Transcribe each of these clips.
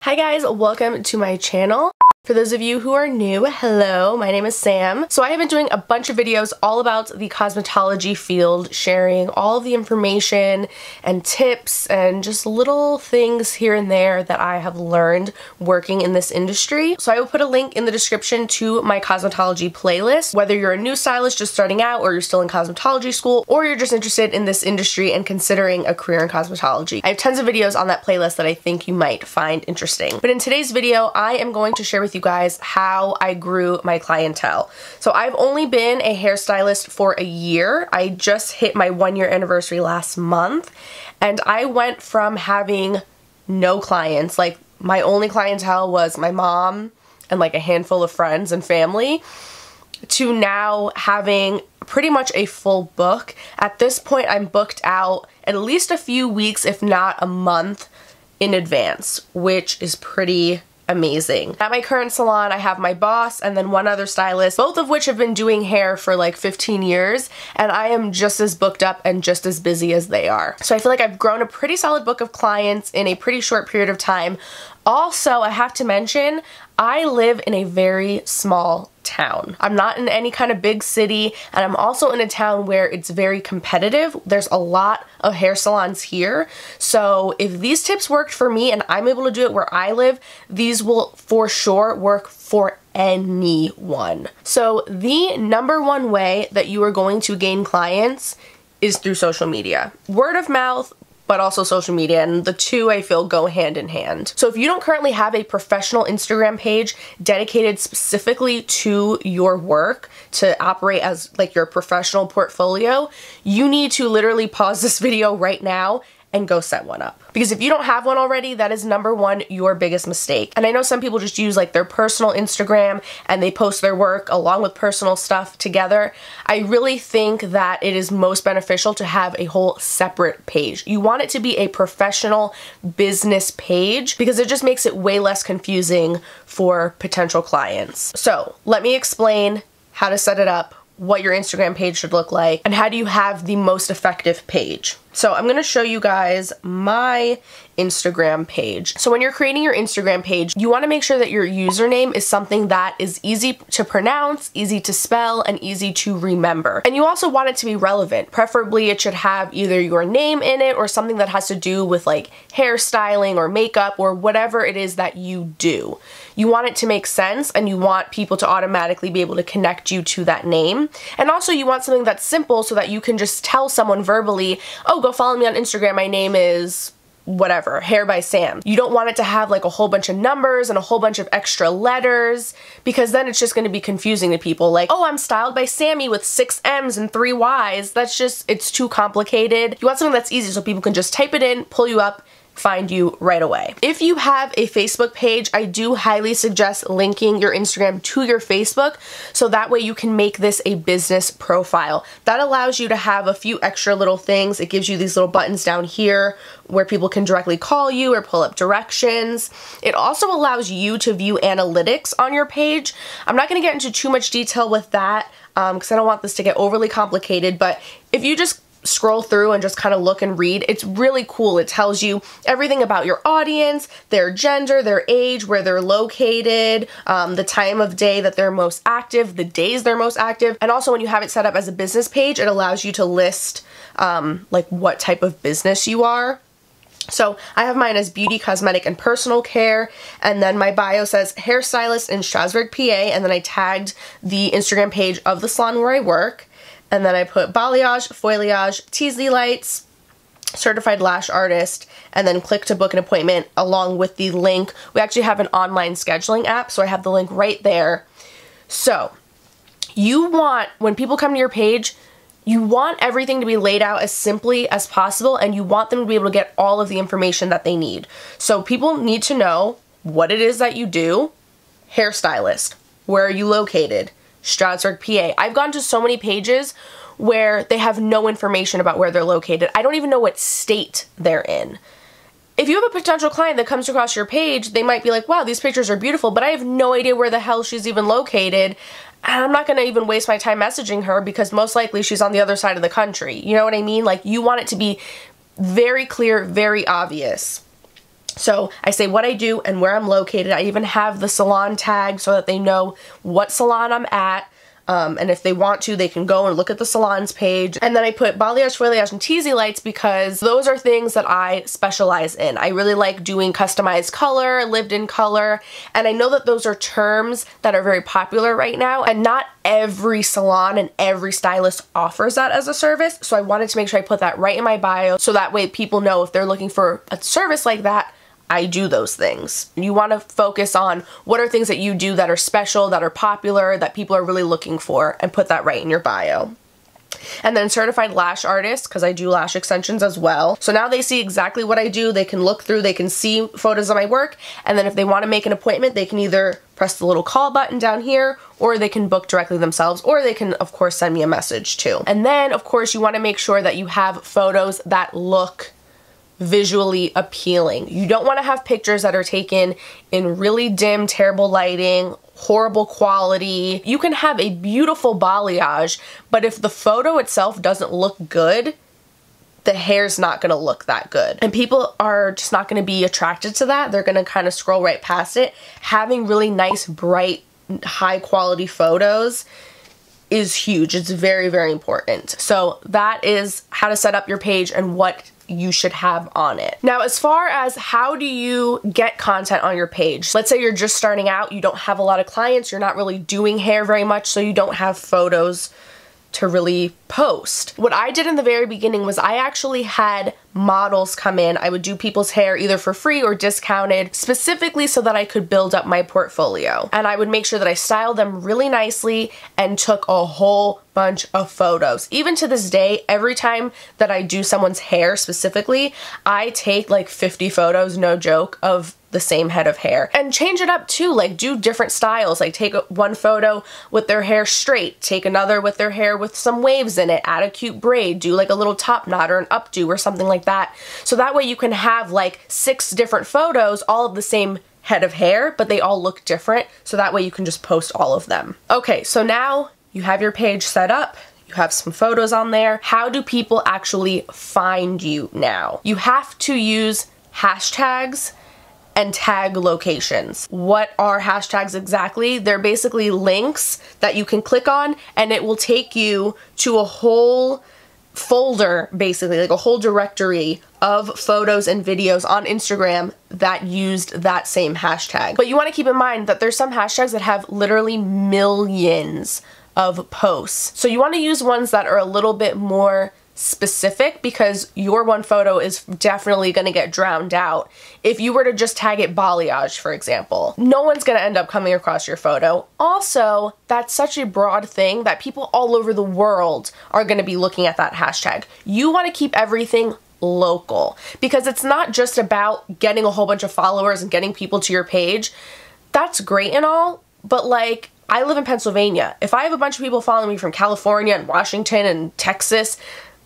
Hi guys, welcome to my channel. For those of you who are new, hello, my name is Sam. So I have been doing a bunch of videos all about the cosmetology field, sharing all of the information and tips and just little things here and there that I have learned working in this industry. So I will put a link in the description to my cosmetology playlist, whether you're a new stylist just starting out or you're still in cosmetology school or you're just interested in this industry and considering a career in cosmetology. I have tons of videos on that playlist that I think you might find interesting. But in today's video, I am going to share with you guys how I grew my clientele. So I've only been a hairstylist for a year. I just hit my 1-year anniversary last month, and I went from having no clients, like my only clientele was my mom and like a handful of friends and family, to now having pretty much a full book. At this point, I'm booked out at least a few weeks, if not a month in advance, which is pretty amazing. At my current salon, I have my boss and then one other stylist, both of which have been doing hair for like 15 years, and I am just as booked up and just as busy as they are. So I feel like I've grown a pretty solid book of clients in a pretty short period of time. Also, I have to mention, I live in a very small town. I'm not in any kind of big city, and I'm also in a town where it's very competitive. There's a lot of hair salons here. So if these tips worked for me and I'm able to do it where I live, these will for sure work for anyone. So the number one way that you are going to gain clients is through social media. Word of mouth, but also social media, and the two I feel go hand in hand. So if you don't currently have a professional Instagram page dedicated specifically to your work to operate as like your professional portfolio, you need to literally pause this video right now and go set one up. Because if you don't have one already, that is number one, your biggest mistake. And I know some people just use like their personal Instagram and they post their work along with personal stuff together. I really think that it is most beneficial to have a whole separate page. You want it to be a professional business page because it just makes it way less confusing for potential clients. So let me explain how to set it up, what your Instagram page should look like, and how do you have the most effective page. So I'm going to show you guys my Instagram page. So when you're creating your Instagram page, you want to make sure that your username is something that is easy to pronounce, easy to spell, and easy to remember. And you also want it to be relevant. Preferably it should have either your name in it or something that has to do with like hairstyling or makeup or whatever it is that you do. You want it to make sense and you want people to automatically be able to connect you to that name. And also you want something that's simple so that you can just tell someone verbally, oh, go follow me on Instagram, my name is whatever, Hair by Sam. You don't want it to have like a whole bunch of numbers and a whole bunch of extra letters, because then it's just going to be confusing to people. Like, oh, I'm styled by Sammy with 6 M's and 3 Y's. That's just, it's too complicated. You want something that's easy so people can just type it in, pull you up, find you right away. If you have a Facebook page, I do highly suggest linking your Instagram to your Facebook so that way you can make this a business profile. That allows you to have a few extra little things. It gives you these little buttons down here where people can directly call you or pull up directions. It also allows you to view analytics on your page. I'm not going to get into too much detail with that because I don't want this to get overly complicated, but if you just scroll through and just kind of look and read, it's really cool. It tells you everything about your audience, their gender, their age, where they're located, the time of day that they're most active, the days they're most active, and also when you have it set up as a business page, it allows you to list like what type of business you are. So I have mine as beauty, cosmetic, and personal care, and then my bio says hairstylist in Strasburg, PA, and then I tagged the Instagram page of the salon where I work. And then I put balayage, foliage, Teasley lights, certified lash artist, and then click to book an appointment along with the link. We actually have an online scheduling app, so I have the link right there. So you want, when people come to your page, you want everything to be laid out as simply as possible, and you want them to be able to get all of the information that they need. So people need to know what it is that you do. Hairstylist. Where are you located? Strasburg, PA. I've gone to so many pages where they have no information about where they're located. I don't even know what state they're in. If you have a potential client that comes across your page, they might be like, wow, these pictures are beautiful, but I have no idea where the hell she's even located. And I'm not going to even waste my time messaging her because most likely she's on the other side of the country. You know what I mean? Like, you want it to be very clear, very obvious. So I say what I do and where I'm located. I even have the salon tag so that they know what salon I'm at. And if they want to, they can go and look at the salons page. And then I put balayage, foliage, and teasy lights because those are things that I specialize in. I really like doing customized color, lived-in color, and I know that those are terms that are very popular right now, and not every salon and every stylist offers that as a service. So I wanted to make sure I put that right in my bio so that way people know if they're looking for a service like that, I do those things. You want to focus on what are things that you do that are special, that are popular, that people are really looking for, and put that right in your bio. And then certified lash artist, because I do lash extensions as well. So now they see exactly what I do. They can look through, they can see photos of my work, and then if they want to make an appointment, they can either press the little call button down here, or they can book directly themselves, or they can, of course, send me a message too. And then, of course, you want to make sure that you have photos that look visually appealing. You don't want to have pictures that are taken in really dim, terrible lighting, horrible quality. You can have a beautiful balayage, but if the photo itself doesn't look good, the hair's not going to look that good. And people are just not going to be attracted to that. They're going to kind of scroll right past it. Having really nice, bright, high quality photos is huge. It's very, very important. So that is how to set up your page and what you should have on it. Now, as far as how do you get content on your page, let's say you're just starting out, you don't have a lot of clients, you're not really doing hair very much, so you don't have photos to really post. What I did in the very beginning was I actually had models come in. I would do people's hair either for free or discounted, specifically so that I could build up my portfolio. And I would make sure that I styled them really nicely and took a whole bunch of photos. Even to this day, every time that I do someone's hair specifically, I take like 50 photos, no joke, of the same head of hair. And change it up too, like do different styles, like take one photo with their hair straight, take another with their hair with some waves in it, add a cute braid, do like a little top knot or an updo or something like that. So that way you can have like 6 different photos, all of the same head of hair, but they all look different. So that way you can just post all of them. Okay, so now you have your page set up. You have some photos on there. How do people actually find you now? You have to use hashtags and tag locations. What are hashtags exactly? They're basically links that you can click on and it will take you to a whole folder, basically like a whole directory of photos and videos on Instagram that used that same hashtag. But you want to keep in mind that there's some hashtags that have literally millions of posts. So you want to use ones that are a little bit more specific because your one photo is definitely going to get drowned out. If you were to just tag it balayage, for example, no one's going to end up coming across your photo. Also, that's such a broad thing that people all over the world are going to be looking at that hashtag. You want to keep everything local because it's not just about getting a whole bunch of followers and getting people to your page. That's great and all, but like, I live in Pennsylvania. If I have a bunch of people following me from California and Washington and Texas,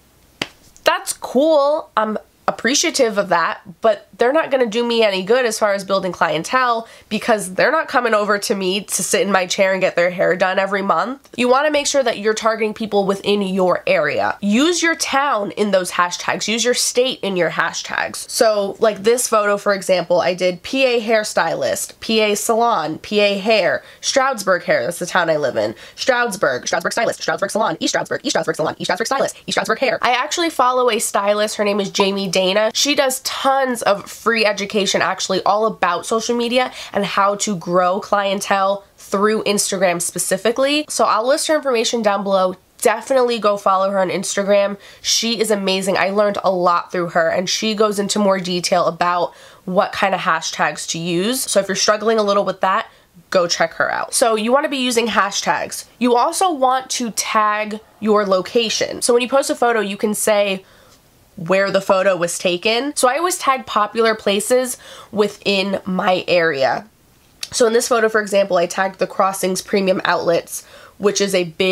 that's cool. I'm appreciative of that, but they're not going to do me any good as far as building clientele because they're not coming over to me to sit in my chair and get their hair done every month. You want to make sure that you're targeting people within your area. Use your town in those hashtags. Use your state in your hashtags. So like this photo, for example, I did PA hairstylist, PA salon, PA hair, Stroudsburg hair, that's the town I live in, Stroudsburg stylist, Stroudsburg salon, East Stroudsburg salon, East Stroudsburg stylist, East Stroudsburg hair. I actually follow a stylist, her name is Jamie Dana. She does tons of free education actually all about social media and how to grow clientele through Instagram specifically. So I'll list her information down below. Definitely go follow her on Instagram. She is amazing. I learned a lot through her and she goes into more detail about what kind of hashtags to use. So if you're struggling a little with that, go check her out. So you want to be using hashtags. You also want to tag your location. So when you post a photo, you can say where the photo was taken. So I always tag popular places within my area. So in this photo, for example, I tagged the Crossings Premium Outlets, which is a big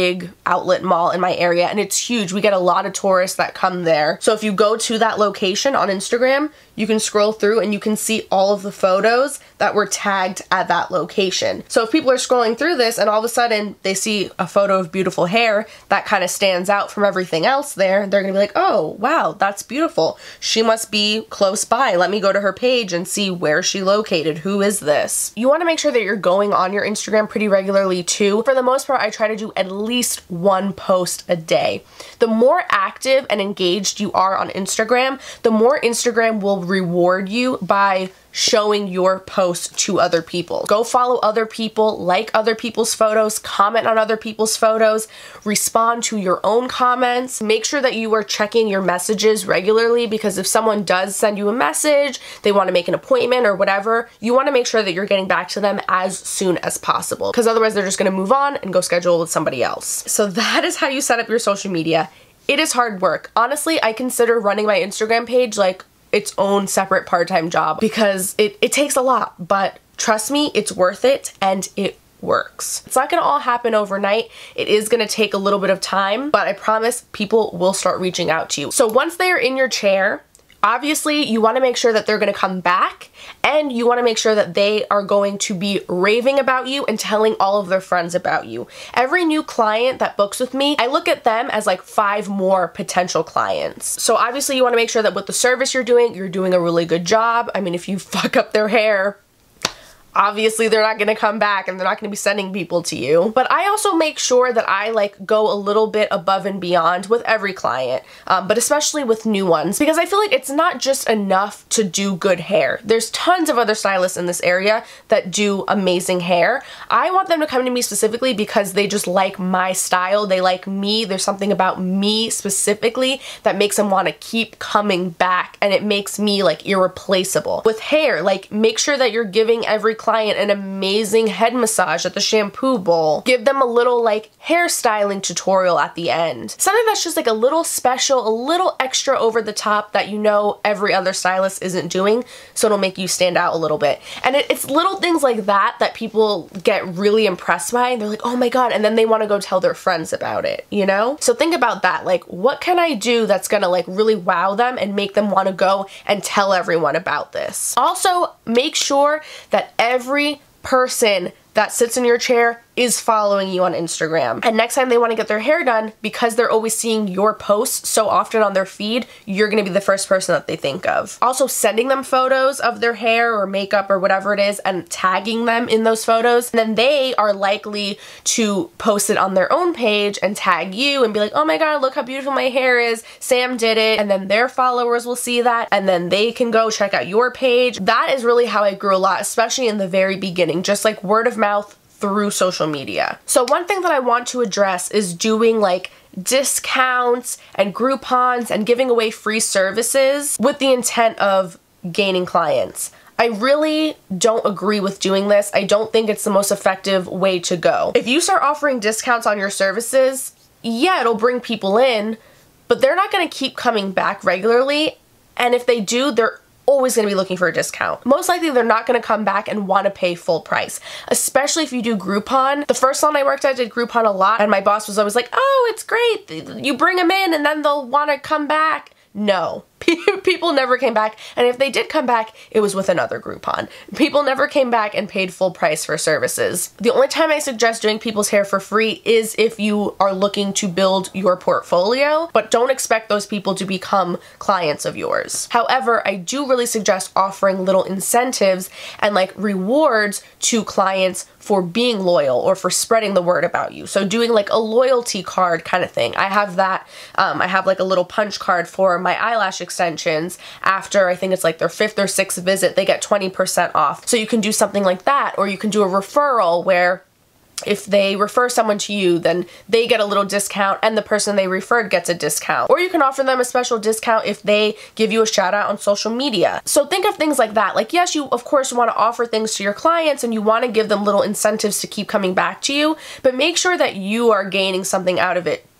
outlet mall in my area, and it's huge. We get a lot of tourists that come there. So if you go to that location on Instagram, you can scroll through and you can see all of the photos that were tagged at that location. So if people are scrolling through this and all of a sudden they see a photo of beautiful hair that kind of stands out from everything else there, they're gonna be like, oh wow, that's beautiful. She must be close by. Let me go to her page and see where she located. Who is this? You wanna make sure that you're going on your Instagram pretty regularly too. For the most part, I try to do at least one post a day. The more active and engaged you are on Instagram, the more Instagram will reward you by showing your posts to other people. Go follow other people, like other people's photos, comment on other people's photos, respond to your own comments. Make sure that you are checking your messages regularly, because if someone does send you a message, they want to make an appointment or whatever, you want to make sure that you're getting back to them as soon as possible, because otherwise they're just going to move on and go schedule with somebody else. So that is how you set up your social media. It is hard work. Honestly, I consider running my Instagram page like its own separate part-time job, because it takes a lot, but trust me, it's worth it and it works. It's not gonna all happen overnight. It is gonna take a little bit of time, but I promise people will start reaching out to you. So once they are in your chair, obviously you wanna make sure that they're gonna come back, and you wanna make sure that they are going to be raving about you and telling all of their friends about you. Every new client that books with me, I look at them as like 5 more potential clients. So obviously you wanna make sure that with the service you're doing a really good job. I mean, if you fuck up their hair, obviously they're not gonna come back and they're not gonna be sending people to you. But I also make sure that I like go a little bit above and beyond with every client, but especially with new ones, because I feel like it's not just enough to do good hair. There's tons of other stylists in this area that do amazing hair. I want them to come to me specifically because they just like my style, they like me. There's something about me specifically that makes them want to keep coming back, and it makes me like irreplaceable. With hair, like make sure that you're giving every client an amazing head massage at the shampoo bowl. Give them a little like hairstyling tutorial at the end. Something that's just like a little special, a little extra over the top that you know every other stylist isn't doing, so it'll make you stand out a little bit. And it's little things like that that people get really impressed by, and they're like, oh my god, and then they want to go tell their friends about it, you know? So think about that, like what can I do that's gonna like really wow them and make them want to go and tell everyone about this. Also, make sure that every person that sits in your chair is following you on Instagram. And next time they want to get their hair done, because they're always seeing your posts so often on their feed, you're gonna be the first person that they think of. Also, sending them photos of their hair or makeup or whatever it is and tagging them in those photos, and then they are likely to post it on their own page and tag you and be like, oh my god, look how beautiful my hair is, Sam did it, and then their followers will see that, and then they can go check out your page. That is really how I grew a lot, especially in the very beginning, just like word of mouth through social media. So one thing that I want to address is doing like discounts and Groupons and giving away free services with the intent of gaining clients. I really don't agree with doing this. I don't think it's the most effective way to go. If you start offering discounts on your services, yeah, it'll bring people in, but they're not gonna keep coming back regularly, and if they do, they're always going to be looking for a discount. Most likely they're not going to come back and want to pay full price, especially if you do Groupon. The first salon I worked at did Groupon a lot, and my boss was always like, oh, it's great, you bring them in and then they'll want to come back. No, people never came back, and if they did come back, it was with another Groupon. People never came back and paid full price for services. The only time I suggest doing people's hair for free is if you are looking to build your portfolio, but don't expect those people to become clients of yours. However, I do really suggest offering little incentives and like rewards to clients for being loyal or for spreading the word about you. So doing like a loyalty card kind of thing. I have that. I have like a little punch card for my eyelash extensions. After I think it's like their 5th or 6th visit, they get 20% off. So you can do something like that, or you can do a referral where if they refer someone to you, then they get a little discount and the person they referred gets a discount. Or you can offer them a special discount if they give you a shout out on social media. So think of things like that. Like, yes, you of course want to offer things to your clients and you want to give them little incentives to keep coming back to you, but make sure that you are gaining something out of it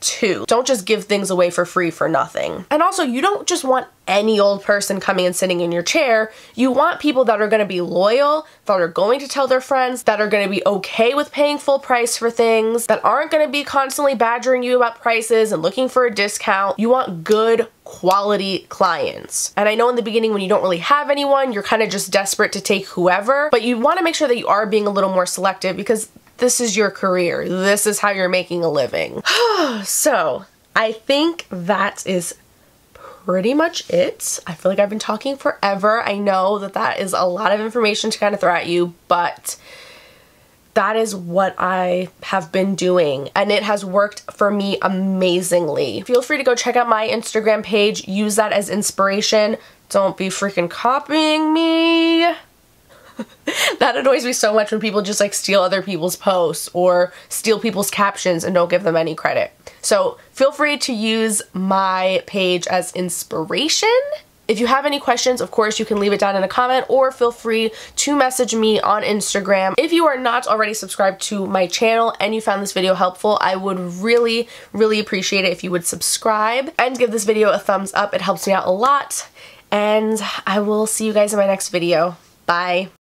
too. Don't just give things away for free for nothing. And also, you don't just want any old person coming and sitting in your chair. You want people that are going to be loyal, that are going to tell their friends, that are going to be okay with paying full price for things, that aren't going to be constantly badgering you about prices and looking for a discount. You want good quality clients. And I know in the beginning when you don't really have anyone, you're kind of just desperate to take whoever, but you want to make sure that you are being a little more selective because this is your career. This is how you're making a living. So I think that is pretty much it. I feel like I've been talking forever. I know that that is a lot of information to kind of throw at you, but that is what I have been doing and it has worked for me amazingly. Feel free to go check out my Instagram page. Use that as inspiration. Don't be freaking copying me. That annoys me so much when people just like steal other people's posts or steal people's captions and don't give them any credit. So feel free to use my page as inspiration. If you have any questions, of course, you can leave it down in a comment or feel free to message me on Instagram. If you are not already subscribed to my channel and you found this video helpful, I would really, really appreciate it if you would subscribe and give this video a thumbs up. It helps me out a lot. And I will see you guys in my next video. Bye.